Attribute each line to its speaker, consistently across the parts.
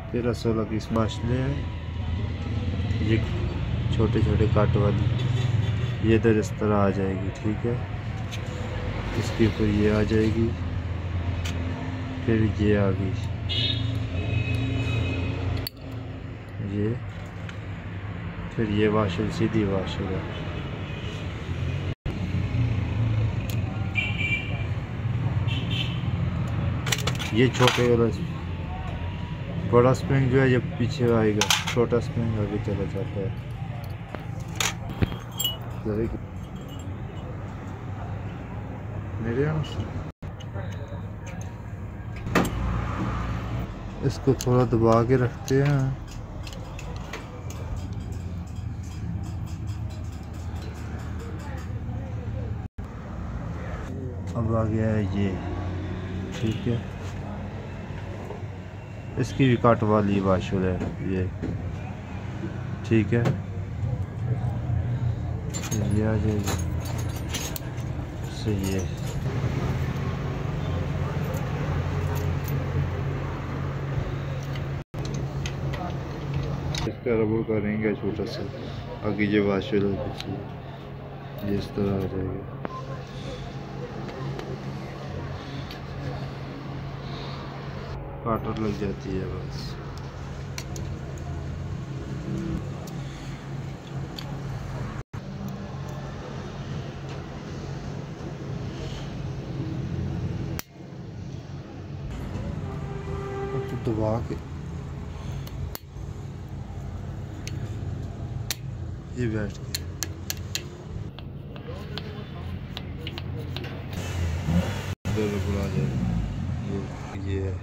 Speaker 1: 13-16 piece मछली हैं। ये छोटे छोटे काट वाली ये इधर इस तरह आ जाएगी, ठीक है। इसके ऊपर ये आ जाएगी, फिर ये आ गई, ये फिर ये वाशर, सीधी वाशर है। ये छोटे वाला, बड़ा स्प्रिंग जो है ये पीछे आएगा, छोटा स्प्रिंग आगे चला जाता है। मेरे यहाँ इसको थोड़ा दबा के रखते हैं। अब आ गया है ये, ठीक है। इसकी भी काट वाली वाशर है ये, ठीक है। ये आ जाएगी, सही है। इसका रबर करेंगे छोटा सा, आगे ये वाशर ये इस तरह आ जाएगा। काटर लग जाती है बस। तो दबा के ये बैठ के रबर आ जाएगा। ये है,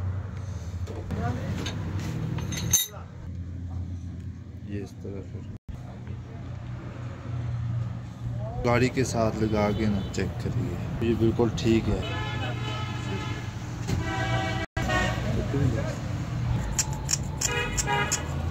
Speaker 1: ये इस तरह फिर गाड़ी के साथ लगा के ना चेक करिए, ये बिल्कुल ठीक है।